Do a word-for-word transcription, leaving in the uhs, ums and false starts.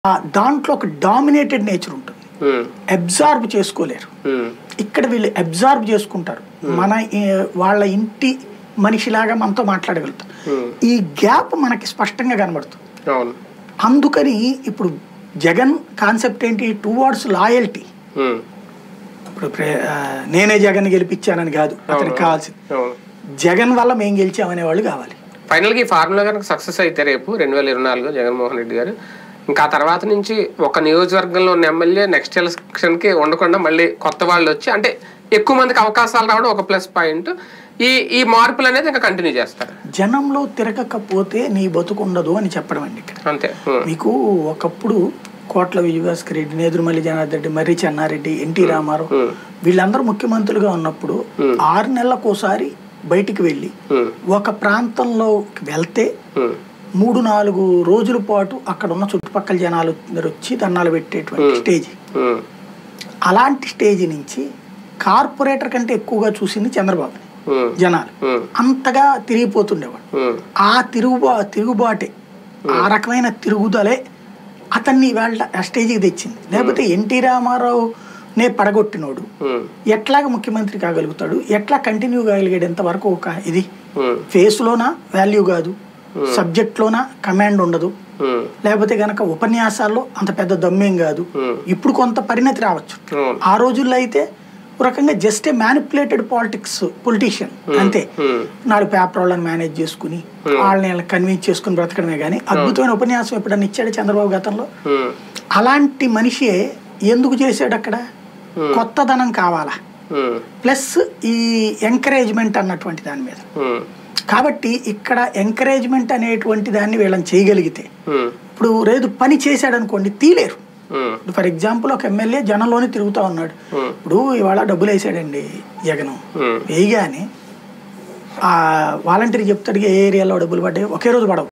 దాంట్లో ఒక dominated nature ఉంటుంది. అబ్జార్బ్ చేసుకోలేరు. ఇక్కడ వీళ్ళు అబ్జార్బ్ చేసుకుంటారు. మన వాళ్ళ ఇంటి మనిషిలాగా మనతో మాట్లాడగలుగుతారు. ఈ గ్యాప్ మనకి స్పష్టంగా కనబడుతుంది. అందుకని ఇప్పుడు జగన్ కాన్సెప్ట్ ఏంటి? Towards loyalty. ఇప్పుడు నేనే జగన్ గెలిపించానని కాదు అతనికి కావాల్సింది, జగన్ వల్ల మేము గెలిచామనే వాళ్ళు కావాలి. ఫైనల్గా ఈ ఫార్ములా కనుక సక్సెస్ అయితే రేపు రెండు వేల ఇరవై నాలుగు జగన్మోహన్ రెడ్డి గారు ఇంకా తర్వాత నుంచి ఒక నియోజకవర్గంలో ఉన్న ఎమ్మెల్యే నెక్స్ట్ ఎలక్షన్కి ఉండకుండా మళ్ళీ కొత్త వాళ్ళు వచ్చి అంటే ఎక్కువ మందికి అవకాశాలు రావడం ఒక ప్లస్ పాయింట్. ఈ ఈ మార్పులు అనేది ఇంకా కంటిన్యూ చేస్తారు. జనంలో తిరగకపోతే నీ బతుకుండదు అని చెప్పడం అండి ఇక్కడ. అంతే. మీకు ఒకప్పుడు కోట్ల విజయభాస్కర్ రెడ్డి, నేదురుమల్లి జనార్దన్ రెడ్డి, మర్రి చెన్నారెడ్డి, ఎన్టీ రామారావు వీళ్ళందరూ ముఖ్యమంత్రులుగా ఉన్నప్పుడు ఆరు నెలలకోసారి బయటికి వెళ్ళి ఒక ప్రాంతంలో వెళ్తే మూడు నాలుగు రోజుల పాటు అక్కడ ఉన్న చుట్టుపక్కల జనాలు వచ్చి దండాలు పెట్టేటువంటి స్టేజ్. అలాంటి స్టేజ్ నుంచి కార్పొరేటర్ కంటే ఎక్కువగా చూసింది చంద్రబాబు. జనాలు అంతగా తిరిగిపోతుండేవాడు. ఆ తిరుగుబా తిరుగుబాటే ఆ రకమైన తిరుగుదలే అతన్ని వాళ్ళ ఆ స్టేజ్కి తెచ్చింది. లేకపోతే ఎన్టీ రామారావు నే పడగొట్టినోడు ఎట్లాగా ముఖ్యమంత్రి కాగలుగుతాడు? ఎట్లా కంటిన్యూ కాగలిగాడు? ఎంతవరకు ఒక ఇది ఫేస్లోనా వాల్యూ కాదు, సబ్జెక్ట్లోనా కమాండ్ ఉండదు, లేకపోతే గనక ఉపన్యాసాల్లో అంత పెద్ద దమ్మేం కాదు. ఇప్పుడు కొంత పరిణతి రావచ్చు. ఆ రోజుల్లో అయితే ఒక రకంగా just a manipulated politics politician అంతే. నాలుగు పేపర్ వాళ్ళని మేనేజ్ చేసుకుని వాళ్ళని కన్విన్స్ చేసుకుని బ్రతకడమే కానీ అద్భుతమైన ఉపన్యాసం ఎప్పుడన్నా ఇచ్చాడు చంద్రబాబు గతంలో? అలాంటి మనిషే ఎందుకు చేశాడు అక్కడ? కొత్తదనం కావాలా, ప్లస్ ఈ ఎంకరేజ్మెంట్ అన్నటువంటి దాని మీద. కాబట్టి ఇక్కడ ఎంకరేజ్మెంట్ అనేటువంటి దాన్ని వీళ్ళని చేయగలిగితే, ఇప్పుడు రేదు పని చేశాడు అనుకోండి తీలేరు. ఫర్ ఎగ్జాంపుల్ ఒక ఎమ్మెల్యే జనంలోనే తిరుగుతా ఉన్నాడు. ఇప్పుడు ఇవాళ డబ్బులు వేసాడండి జగన్, వేయగానే ఆ వాలంటీర్ చెప్తాడు ఏ ఏరియాలో డబ్బులు పడ్డాయి, ఒకే రోజు పడవు.